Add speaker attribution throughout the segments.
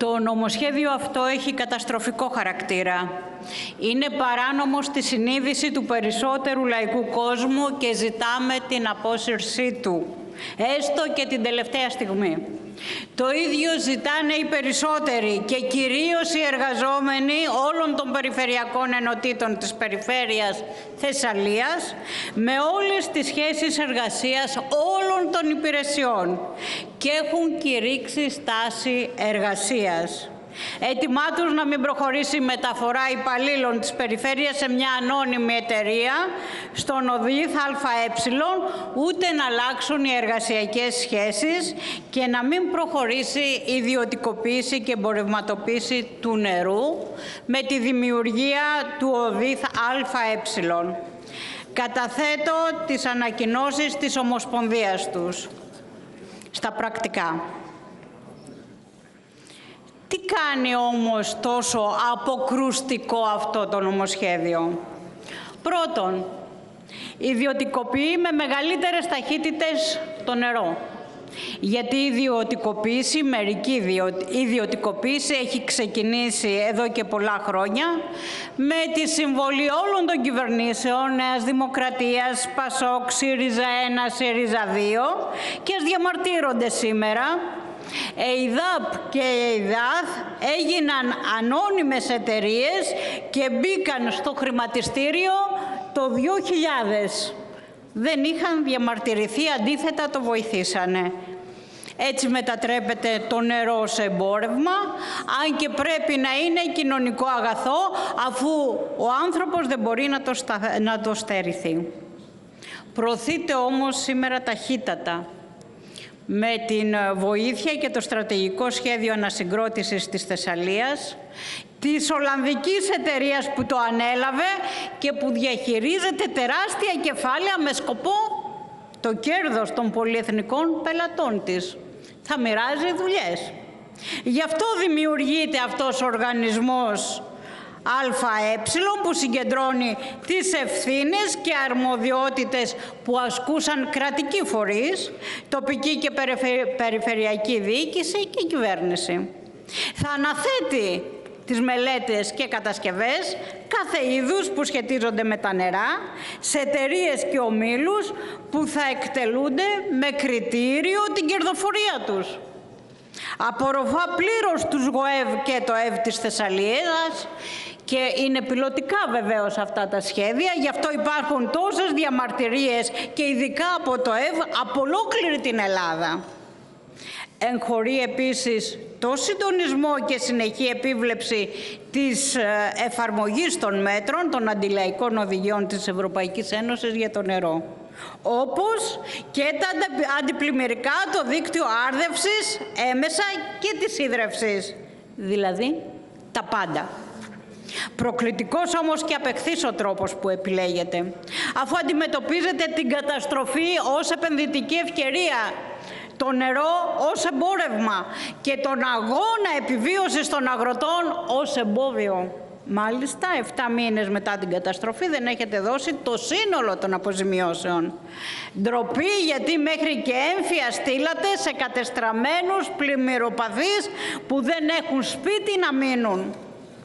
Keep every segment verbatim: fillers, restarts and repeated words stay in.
Speaker 1: Το νομοσχέδιο αυτό έχει καταστροφικό χαρακτήρα. Είναι παράνομο στη συνείδηση του περισσότερου λαϊκού κόσμου και ζητάμε την απόσυρσή του, έστω και την τελευταία στιγμή. Το ίδιο ζητάνε οι περισσότεροι και κυρίως οι εργαζόμενοι όλων των περιφερειακών ενωτήτων της περιφέρειας Θεσσαλίας με όλες τις σχέσεις εργασίας όλων των υπηρεσιών και έχουν κηρύξει στάση εργασίας. Έτοιμά τους να μην προχωρήσει η μεταφορά υπαλλήλων της περιφέρειας σε μια ανώνυμη εταιρεία στον ΟΔΙΘ ΑΕ, ούτε να αλλάξουν οι εργασιακές σχέσεις και να μην προχωρήσει η ιδιωτικοποίηση και εμπορευματοποίηση του νερού με τη δημιουργία του ΟΔΙΘ ΑΕ. Καταθέτω τις ανακοινώσεις της Ομοσπονδίας τους στα πρακτικά. Τι κάνει όμως τόσο αποκρουστικό αυτό το νομοσχέδιο? Πρώτον, ιδιωτικοποιεί με μεγαλύτερες ταχύτητες το νερό. Γιατί η ιδιωτικοποίηση, μερική ιδιωτικοποίηση έχει ξεκινήσει εδώ και πολλά χρόνια με τη συμβολή όλων των κυβερνήσεων Νέας Δημοκρατίας, ΠΑΣΟΚ, ΣΥΡΙΖΑ ένα, ΣΥΡΙΖΑ δύο και ας διαμαρτύρονται σήμερα. ΕΙΔΑΠ και ΕΙΔΑΘ έγιναν ανώνυμες εταιρείες και μπήκαν στο χρηματιστήριο το δύο χιλιάδες. Δεν είχαν διαμαρτυρηθεί, αντίθετα το βοηθήσανε. Έτσι μετατρέπεται το νερό σε εμπόρευμα, αν και πρέπει να είναι κοινωνικό αγαθό, αφού ο άνθρωπος δεν μπορεί να το, στα... να το στερηθεί. Προωθείται όμως σήμερα ταχύτατα με την βοήθεια και το στρατηγικό σχέδιο ανασυγκρότησης της Θεσσαλίας, της Ολλανδικής εταιρείας που το ανέλαβε και που διαχειρίζεται τεράστια κεφάλαια με σκοπό το κέρδος των πολυεθνικών πελατών της. Θα μοιράζει δουλειές. Γι' αυτό δημιουργείται αυτός ο οργανισμός ΑΕ που συγκεντρώνει τις ευθύνες και αρμοδιότητες που ασκούσαν κρατικοί φορείς, τοπική και περιφερειακή διοίκηση και κυβέρνηση. Θα αναθέτει τις μελέτες και κατασκευές κάθε είδους που σχετίζονται με τα νερά σε εταιρείες και ομίλους που θα εκτελούνται με κριτήριο την κερδοφορία τους. Απορροφά πλήρως τους ΓΟΕΒ και το ΕΒ της Θεσσαλίας και είναι πιλωτικά βεβαίως αυτά τα σχέδια, γι' αυτό υπάρχουν τόσες διαμαρτυρίες και ειδικά από το ΕΒ από ολόκληρη την Ελλάδα. Εγχωρεί επίσης το συντονισμό και συνεχή επίβλεψη της εφαρμογής των μέτρων των αντιλαϊκών οδηγιών της Ευρωπαϊκής Ένωσης για το νερό, όπως και τα αντιπλημμυρικά, το δίκτυο άρδευσης, έμεσα και της ίδρευσης, δηλαδή τα πάντα. Προκλητικός όμως και απεχθής ο τρόπος που επιλέγεται, αφού αντιμετωπίζεται την καταστροφή ως επενδυτική ευκαιρία, το νερό ως εμπόρευμα και τον αγώνα επιβίωσης των αγροτών ως εμπόδιο. Μάλιστα, εφτά μήνες μετά την καταστροφή δεν έχετε δώσει το σύνολο των αποζημιώσεων. Ντροπή, γιατί μέχρι και έμφυα στείλατε σε κατεστραμμένους πλημμυροπαθείς που δεν έχουν σπίτι να μείνουν.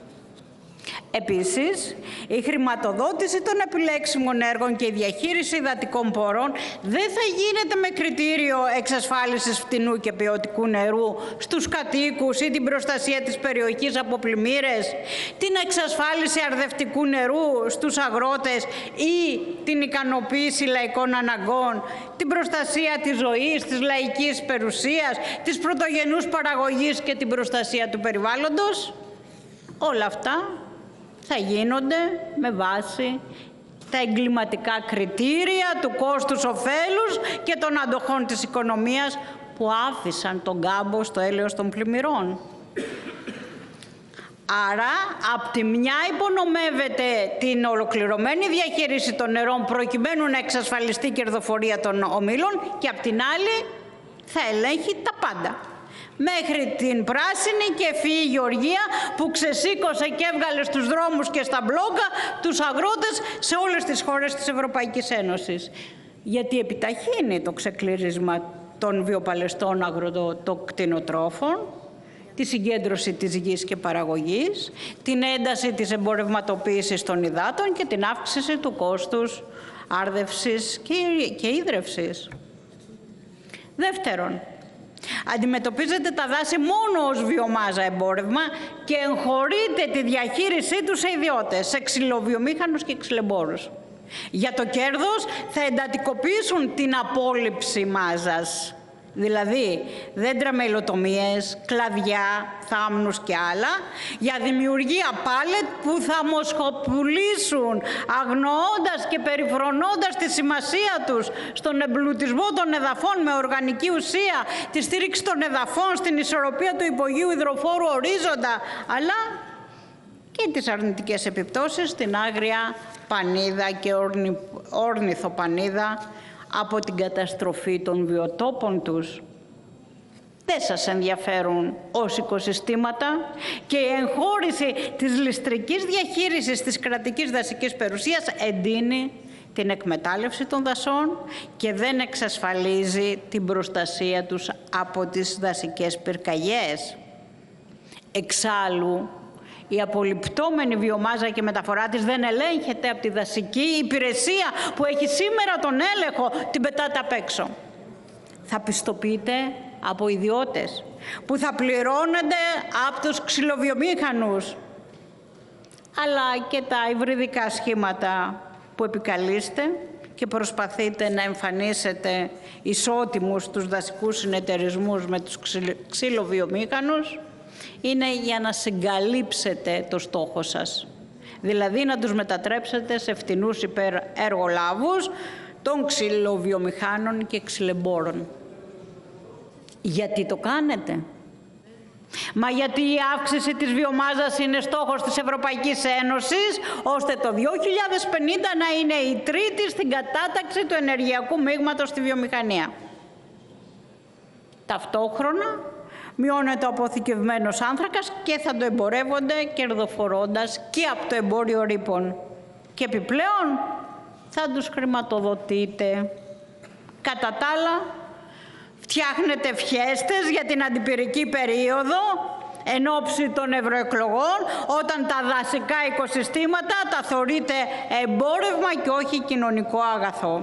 Speaker 1: Επίσης, η χρηματοδότηση των επιλέξιμων έργων και η διαχείριση υδατικών πόρων δεν θα γίνεται με κριτήριο εξασφάλισης φτηνού και ποιοτικού νερού στους κατοίκους ή την προστασία της περιοχής από πλημμύρες, την εξασφάλιση αρδευτικού νερού στους αγρότες ή την ικανοποίηση λαϊκών αναγκών, την προστασία της ζωής, της λαϊκής περιουσίας, της πρωτογενούς παραγωγής και την προστασία του περιβάλλοντος. Όλα αυτά θα γίνονται με βάση τα εγκληματικά κριτήρια του κόστους ωφέλους και των αντοχών της οικονομίας που άφησαν τον κάμπο στο έλεος των πλημμυρών. Άρα, απ' τη μια υπονομεύεται την ολοκληρωμένη διαχείριση των νερών προκειμένου να εξασφαλιστεί η κερδοφορία των ομίλων και απ' την άλλη θα ελέγχει τα πάντα. Μέχρι την πράσινη και ευφυή γεωργία που ξεσήκωσε και έβγαλε στους δρόμους και στα μπλόκα τους αγρότες σε όλες τις χώρες της Ευρωπαϊκής Ένωσης. Γιατί επιταχύνει το ξεκλήρισμα των βιοπαλαιστών αγροτοκτηνοτρόφων τη συγκέντρωση της γης και παραγωγής, την ένταση της εμπορευματοποίησης των υδάτων και την αύξηση του κόστους άρδευσης και ίδρευσης. Δεύτερον, αντιμετωπίζεται τα δάση μόνο ως βιομάζα εμπόρευμα και εγχωρείται τη διαχείρισή τους σε ιδιώτες, σε ξυλοβιομήχανους και ξυλεμπόρους. Για το κέρδος θα εντατικοποιήσουν την απόλυψη μάζας, δηλαδή δέντρα με υλοτομίες, κλαδιά, θάμνους και άλλα, για δημιουργία πάλετ που θα μοσχοπουλήσουν, αγνοώντας και περιφρονώντας τη σημασία τους στον εμπλουτισμό των εδαφών με οργανική ουσία, τη στήριξη των εδαφών στην ισορροπία του υπογείου υδροφόρου ορίζοντα, αλλά και τις αρνητικές επιπτώσεις στην άγρια πανίδα και όρνηθοπανίδα από την καταστροφή των βιοτόπων τους. Δεν σας ενδιαφέρουν ως οικοσυστήματα και η εγχώρηση της ληστρικής διαχείρισης της κρατικής δασικής περιουσίας εντείνει την εκμετάλλευση των δασών και δεν εξασφαλίζει την προστασία τους από τις δασικές πυρκαγιές. Εξάλλου, η απολιπτόμενη βιομάζα και μεταφορά της δεν ελέγχεται από τη δασική υπηρεσία που έχει σήμερα τον έλεγχο, την πετάτε απ' έξω. Θα πιστοποιείται από ιδιώτες που θα πληρώνονται από τους ξυλοβιομήχανους, αλλά και τα υβριδικά σχήματα που επικαλείστε και προσπαθείτε να εμφανίσετε ισότιμους τους δασικούς συνεταιρισμούς με τους ξυλοβιομήχανους, είναι για να συγκαλύψετε το στόχο σας, δηλαδή να τους μετατρέψετε σε φτηνούς υπερεργολάβους των ξυλοβιομηχάνων και ξυλεμπόρων. Γιατί το κάνετε? Μα γιατί η αύξηση της βιομάζας είναι στόχος της Ευρωπαϊκής Ένωσης, ώστε το δύο χιλιάδες πενήντα να είναι η τρίτη στην κατάταξη του ενεργειακού μείγματος στη βιομηχανία. Ταυτόχρονα μειώνεται ο αποθηκευμένος άνθρακας και θα το εμπορεύονται κερδοφορώντας και από το εμπόριο ρήπων. Και επιπλέον θα τους χρηματοδοτείτε. Κατά τα άλλα, φτιάχνετε φιέστες για την αντιπυρική περίοδο εν ώψη των ευρωεκλογών, όταν τα δασικά οικοσυστήματα τα θεωρείτε εμπόρευμα και όχι κοινωνικό αγαθό.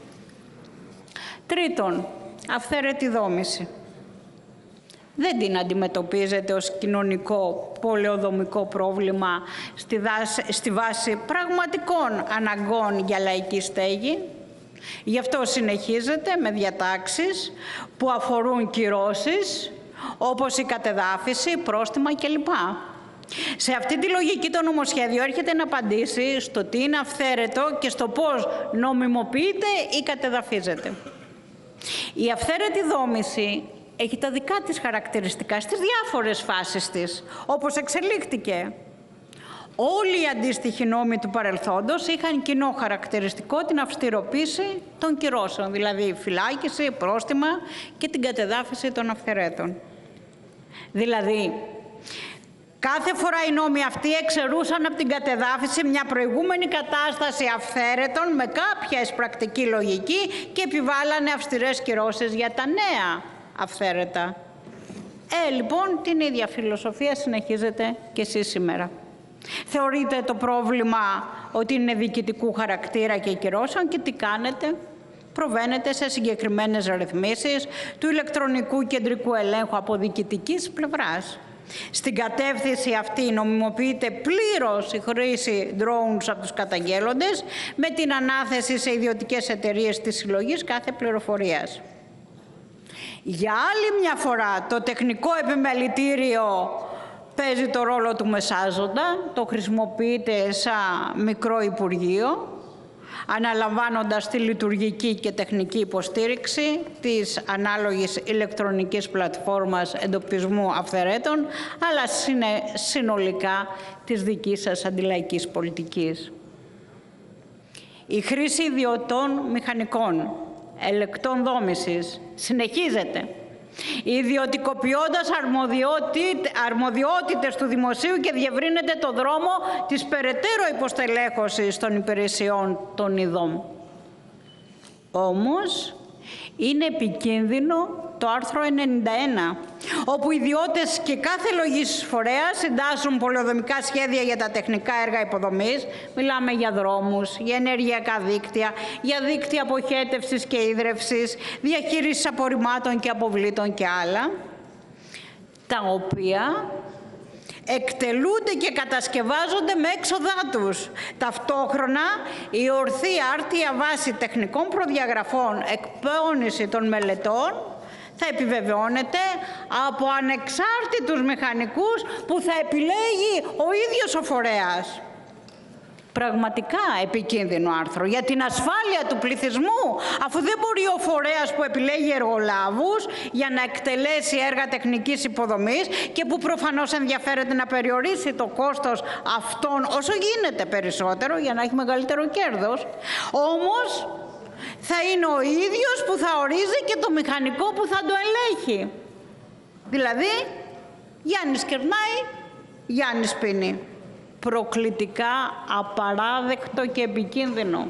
Speaker 1: Τρίτον, αυθαίρετη δόμηση. Δεν την αντιμετωπίζετε ως κοινωνικό πολεοδομικό πρόβλημα στη, δάση, στη βάση πραγματικών αναγκών για λαϊκή στέγη. Γι' αυτό συνεχίζεται με διατάξεις που αφορούν κυρώσεις, όπως η κατεδάφιση, πρόστιμα κλπ. Σε αυτή τη λογική το νομοσχέδιο έρχεται να απαντήσει στο τι είναι αυθαίρετο και στο πώς νομιμοποιείται ή κατεδαφίζεται. Η αυθαίρετη δόμηση έχει τα δικά της χαρακτηριστικά στις διάφορες φάσεις της, όπως εξελίχθηκε. Όλοι οι αντίστοιχοι νόμοι του παρελθόντος είχαν κοινό χαρακτηριστικό την αυστηροποίηση των κυρώσεων, δηλαδή φυλάκιση, πρόστιμα και την κατεδάφιση των αυθαιρέτων. Δηλαδή, κάθε φορά οι νόμοι αυτοί εξαιρούσαν από την κατεδάφιση μια προηγούμενη κατάσταση αυθαίρετων με κάποια εισπρακτική λογική και επιβάλλανε αυστηρές κυρώσεις για τα νέα αυθαίρετα. Ε, λοιπόν, την ίδια φιλοσοφία συνεχίζετε και εσείς σήμερα. Θεωρείτε το πρόβλημα ότι είναι διοικητικού χαρακτήρα και κυρώσεων και τι κάνετε? Προβαίνετε σε συγκεκριμένες ρυθμίσεις του ηλεκτρονικού κεντρικού ελέγχου από διοικητικής πλευράς. Στην κατεύθυνση αυτή νομιμοποιείται πλήρως η χρήση drones από τους καταγγέλλοντες με την ανάθεση σε ιδιωτικές εταιρείες της συλλογής κάθε πληροφορίας. Για άλλη μια φορά το τεχνικό επιμελητήριο παίζει το ρόλο του μεσάζοντα, το χρησιμοποιείται σαν μικρό υπουργείο, αναλαμβάνοντας τη λειτουργική και τεχνική υποστήριξη της ανάλογης ηλεκτρονικής πλατφόρμας εντοπισμού αυθαιρέτων, αλλά συνολικά της δικής σας αντιλαϊκής πολιτικής. Η χρήση ιδιωτών μηχανικών, ελεκτών δόμησης συνεχίζεται, ιδιωτικοποιώντας αρμοδιότητες του δημοσίου και διευρύνεται το δρόμο της περαιτέρω υποστελέχωσης των υπηρεσιών των ειδών. Όμως, είναι επικίνδυνο το άρθρο ενενήντα ένα, όπου οι ιδιώτες και κάθε λογής φορέας συντάσσουν πολεοδομικά σχέδια για τα τεχνικά έργα υποδομής. Μιλάμε για δρόμους, για ενεργειακά δίκτυα, για δίκτυα αποχέτευσης και ίδρευσης, διαχείρισης απορριμμάτων και αποβλήτων και άλλα, τα οποία εκτελούνται και κατασκευάζονται με έξοδά τους. Ταυτόχρονα, η ορθή άρτια βάση τεχνικών προδιαγραφών εκπόνηση των μελετών θα επιβεβαιώνεται από ανεξάρτητους μηχανικούς που θα επιλέγει ο ίδιος ο φορέας. Πραγματικά επικίνδυνο άρθρο για την ασφάλεια του πληθυσμού, αφού δεν μπορεί ο φορέας που επιλέγει εργολάβους για να εκτελέσει έργα τεχνικής υποδομής και που προφανώς ενδιαφέρεται να περιορίσει το κόστος αυτών όσο γίνεται περισσότερο για να έχει μεγαλύτερο κέρδος, όμως θα είναι ο ίδιος που θα ορίζει και το μηχανικό που θα το ελέγχει. Δηλαδή, Γιάννης κερνάει, Γιάννης πίνει. Προκλητικά απαράδεκτο και επικίνδυνο.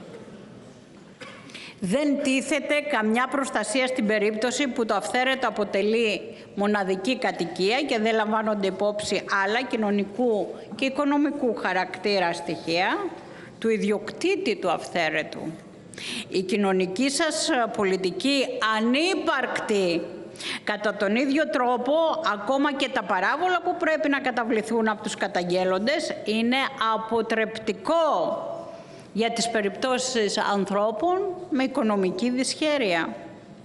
Speaker 1: Δεν τίθεται καμιά προστασία στην περίπτωση που το αυθαίρετο αποτελεί μοναδική κατοικία και δεν λαμβάνονται υπόψη άλλα κοινωνικού και οικονομικού χαρακτήρα στοιχεία του ιδιοκτήτη του αυθαίρετου. Η κοινωνική σας πολιτική ανύπαρκτη. Κατά τον ίδιο τρόπο, ακόμα και τα παράβολα που πρέπει να καταβληθούν από τους καταγγέλλοντες είναι αποτρεπτικό για τις περιπτώσεις ανθρώπων με οικονομική δυσχέρεια.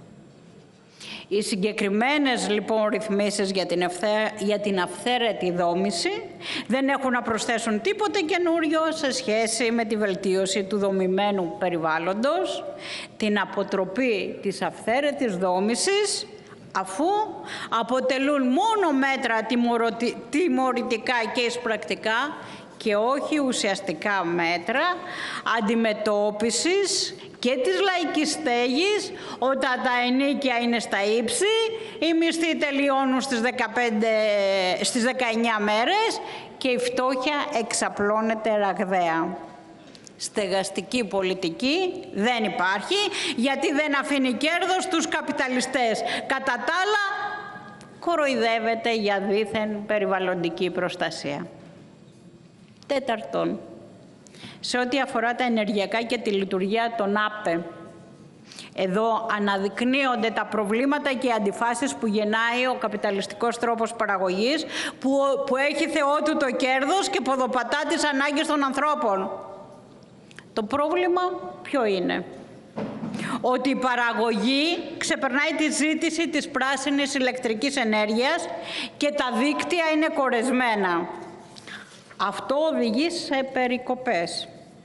Speaker 1: Οι συγκεκριμένες λοιπόν ρυθμίσεις για την, ευθέ, για την αυθαίρετη δόμηση δεν έχουν να προσθέσουν τίποτε καινούριο σε σχέση με τη βελτίωση του δομημένου περιβάλλοντος, την αποτροπή της αυθαίρετης δόμησης, αφού αποτελούν μόνο μέτρα τιμωρητικά και εισπρακτικά και όχι ουσιαστικά μέτρα αντιμετώπισης και της λαϊκής στέγης, όταν τα ενοίκια είναι στα ύψη, οι μισθοί τελειώνουν στις, δεκαπέντε, στις δεκαεννιά μέρες και η φτώχεια εξαπλώνεται ραγδαία. Στεγαστική πολιτική δεν υπάρχει, γιατί δεν αφήνει κέρδος στους καπιταλιστές. Κατά τα άλλα, κοροϊδεύεται για δήθεν περιβαλλοντική προστασία. Τέταρτον, σε ό,τι αφορά τα ενεργειακά και τη λειτουργία των ΑΠΕ, εδώ αναδεικνύονται τα προβλήματα και οι αντιφάσεις που γεννάει ο καπιταλιστικός τρόπος παραγωγής, που, που έχει θεό του το κέρδος και ποδοπατά τις ανάγκες των ανθρώπων. Το πρόβλημα ποιο είναι? Ότι η παραγωγή ξεπερνάει τη ζήτηση της πράσινης ηλεκτρικής ενέργειας και τα δίκτυα είναι κορεσμένα. Αυτό οδηγεί σε περικοπές.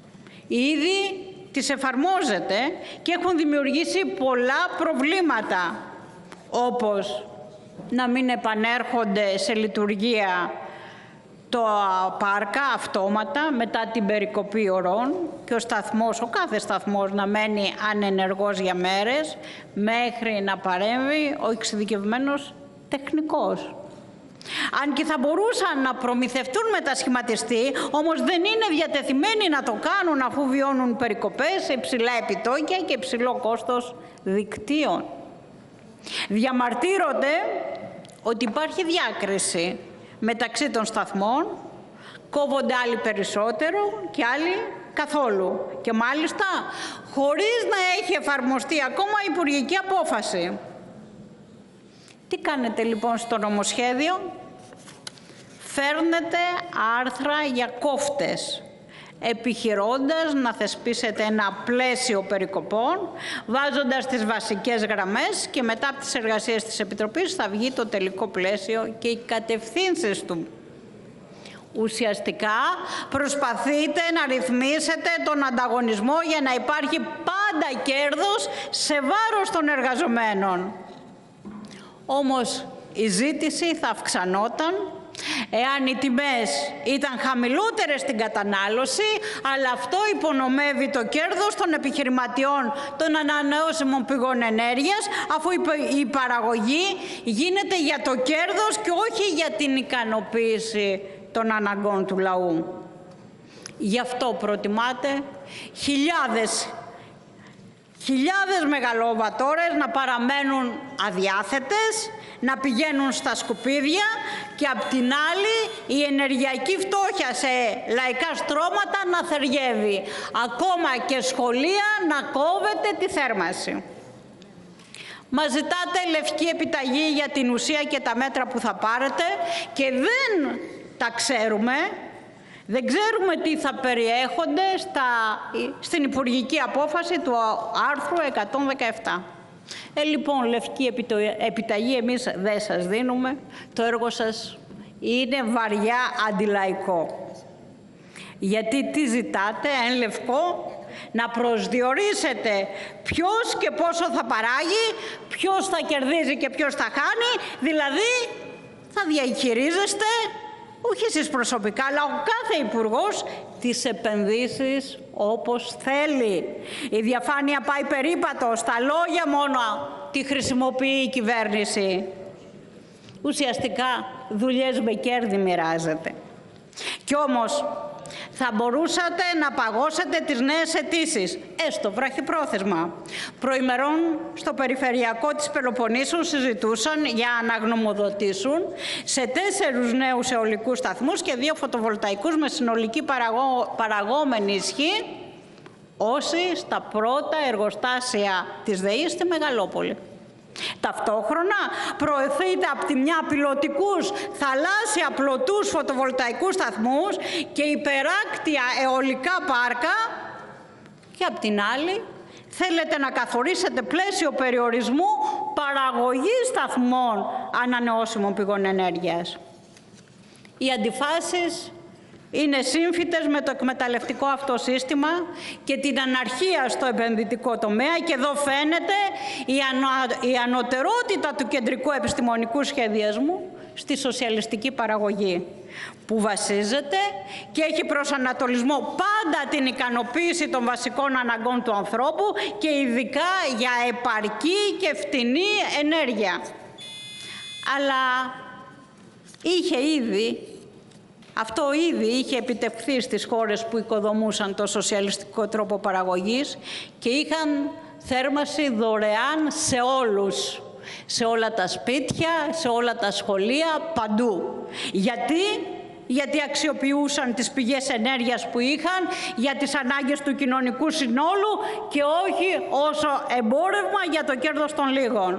Speaker 1: Ήδη τις εφαρμόζεται και έχουν δημιουργήσει πολλά προβλήματα, όπως να μην επανέρχονται σε λειτουργία το πάρκα αυτόματα μετά την περικοπή ωρών και ο σταθμός, ο κάθε σταθμός να μένει ανενεργός για μέρες μέχρι να παρέμβει ο εξειδικευμένος τεχνικός. Αν και θα μπορούσαν να προμηθευτούν μετασχηματιστή, όμως δεν είναι διατεθειμένοι να το κάνουν αφού βιώνουν περικοπές, υψηλά επιτόκια και υψηλό κόστος δικτύων. Διαμαρτύρονται ότι υπάρχει διάκριση μεταξύ των σταθμών, κόβονται άλλοι περισσότερο και άλλοι καθόλου. Και μάλιστα χωρίς να έχει εφαρμοστεί ακόμα υπουργική απόφαση. Τι κάνετε λοιπόν στο νομοσχέδιο? Φέρνετε άρθρα για κόφτες, επιχειρώντας να θεσπίσετε ένα πλαίσιο περικοπών, βάζοντας τις βασικές γραμμές και μετά από τις εργασίες της Επιτροπής θα βγει το τελικό πλαίσιο και οι κατευθύνσεις του. Ουσιαστικά προσπαθείτε να ρυθμίσετε τον ανταγωνισμό για να υπάρχει πάντα κέρδος σε βάρος των εργαζομένων. Όμως η ζήτηση θα αυξανόταν εάν οι τιμές ήταν χαμηλότερες στην κατανάλωση, αλλά αυτό υπονομεύει το κέρδος των επιχειρηματιών των ανανεώσιμων πηγών ενέργειας, αφού η παραγωγή γίνεται για το κέρδος και όχι για την ικανοποίηση των αναγκών του λαού. Γι' αυτό προτιμάτε χιλιάδες Χιλιάδες μεγαλοβατόρες να παραμένουν αδιάθετες, να πηγαίνουν στα σκουπίδια και απ' την άλλη η ενεργειακή φτώχεια σε λαϊκά στρώματα να θεριεύει. Ακόμα και σχολεία να κόβεται τη θέρμανση. Μας ζητάτε λευκή επιταγή για την ουσία και τα μέτρα που θα πάρετε και δεν τα ξέρουμε. Δεν ξέρουμε τι θα περιέχονται στα, στην υπουργική απόφαση του άρθρου εκατόν δεκαεπτά. Ε, λοιπόν, λευκή επιταγή εμείς δεν σας δίνουμε. Το έργο σας είναι βαριά αντιλαϊκό. Γιατί τι ζητάτε, εν λευκό, να προσδιορίσετε ποιος και πόσο θα παράγει, ποιος θα κερδίζει και ποιος θα χάνει, δηλαδή θα διαχειρίζεστε, όχι εσείς προσωπικά, αλλά ο κάθε υπουργός, τις επενδύσεις όπως θέλει. Η διαφάνεια πάει περίπατο, στα λόγια μόνο τη χρησιμοποιεί η κυβέρνηση. Ουσιαστικά δουλειές με κέρδη μοιράζεται. Κι όμως θα μπορούσατε να παγώσετε τις νέες αιτήσεις, έστω βραχυπρόθεσμα. Προημερών στο περιφερειακό της Πελοποννήσου συζητούσαν για να γνωμοδοτήσουν σε τέσσερους νέους αιωλικούς σταθμούς και δύο φωτοβολταϊκούς με συνολική παραγώ... παραγόμενη ισχύ, όσοι στα πρώτα εργοστάσια της ΔΕΗ στη Μεγαλόπολη. Ταυτόχρονα προωθείται από τη μια πιλωτικούς θαλάσσια πλωτούς φωτοβολταϊκούς σταθμούς και υπεράκτια αιωλικά πάρκα και από την άλλη θέλετε να καθορίσετε πλαίσιο περιορισμού παραγωγής σταθμών ανανεώσιμων πηγών ενέργειας. Οι αντιφάσεις είναι σύμφυτες με το εκμεταλλευτικό αυτό σύστημα και την αναρχία στο επενδυτικό τομέα και εδώ φαίνεται η, ανω... η ανωτερότητα του κεντρικού επιστημονικού σχεδιασμού στη σοσιαλιστική παραγωγή που βασίζεται και έχει προσανατολισμό πάντα την ικανοποίηση των βασικών αναγκών του ανθρώπου και ειδικά για επαρκή και φτηνή ενέργεια. Αλλά είχε ήδη Αυτό ήδη είχε επιτευχθεί στις χώρες που οικοδομούσαν το σοσιαλιστικό τρόπο παραγωγής και είχαν θέρμανση δωρεάν σε όλους, σε όλα τα σπίτια, σε όλα τα σχολεία, παντού. Γιατί? Γιατί αξιοποιούσαν τις πηγές ενέργειας που είχαν για τις ανάγκες του κοινωνικού συνόλου και όχι όσο εμπόρευμα για το κέρδος των λίγων.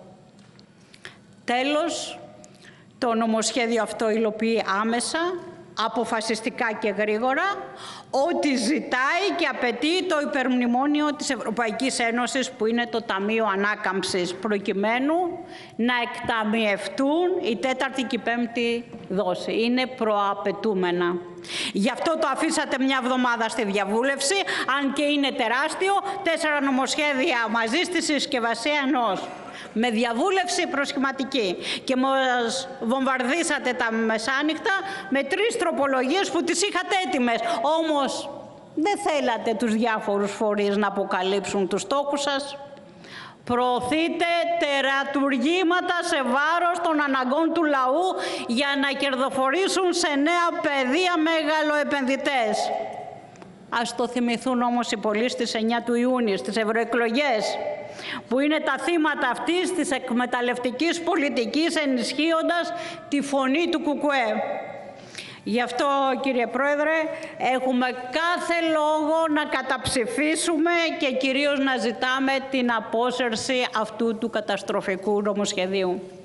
Speaker 1: Τέλος, το νομοσχέδιο αυτό υλοποιεί άμεσα, αποφασιστικά και γρήγορα, ό,τι ζητάει και απαιτεί το υπερμνημόνιο της Ευρωπαϊκής Ένωσης που είναι το Ταμείο Ανάκαμψης, προκειμένου να εκταμιευτούν η τέταρτη και η πέμπτη δόση. Είναι προαπαιτούμενα. Γι' αυτό το αφήσατε μια εβδομάδα στη διαβούλευση, αν και είναι τεράστιο, τέσσερα νομοσχέδια μαζί στη συσκευασία ενός. Με διαβούλευση προσχηματική και μας βομβαρδίσατε τα μεσάνυχτα με τρεις τροπολογίες που τις είχατε έτοιμες. Όμως δεν θέλατε τους διάφορους φορείς να αποκαλύψουν τους στόχους σας. Προωθείτε τερατουργήματα σε βάρος των αναγκών του λαού για να κερδοφορήσουν σε νέα πεδία μεγαλοεπενδυτές. Ας το θυμηθούν όμως οι πολίτες στις εννιά του Ιούνιου, στις ευρωεκλογές, που είναι τα θύματα αυτής της εκμεταλλευτικής πολιτικής, ενισχύοντας τη φωνή του Κουκουέ. Γι' αυτό, κύριε Πρόεδρε, έχουμε κάθε λόγο να καταψηφίσουμε και κυρίως να ζητάμε την απόσυρση αυτού του καταστροφικού νομοσχεδίου.